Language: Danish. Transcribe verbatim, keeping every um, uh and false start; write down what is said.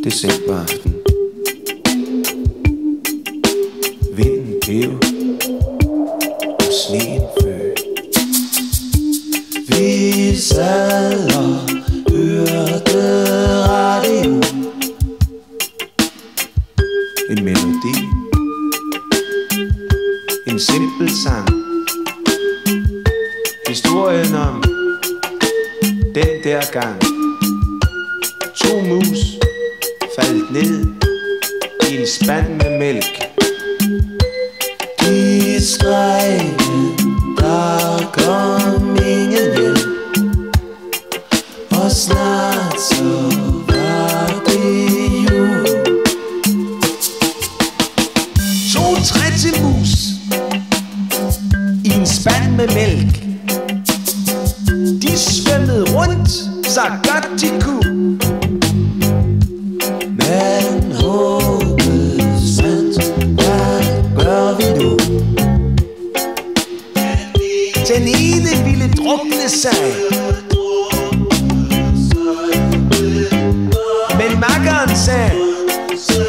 decemberaften. Vinden pev og sneen føg. Vi sad og hørte radio. En melodi, en simpel sang. Historien om den der gang to mus faldt ned i en spand med mælk. De skreg, der kom ingen hjælp, og snart så var det jul. To trættemus i en spand med mælk. De svømmede rundt så godt de kunne, men håbet sandt, hvad gør vi nu? Den ene ville drukne sig, men makkeren sagde,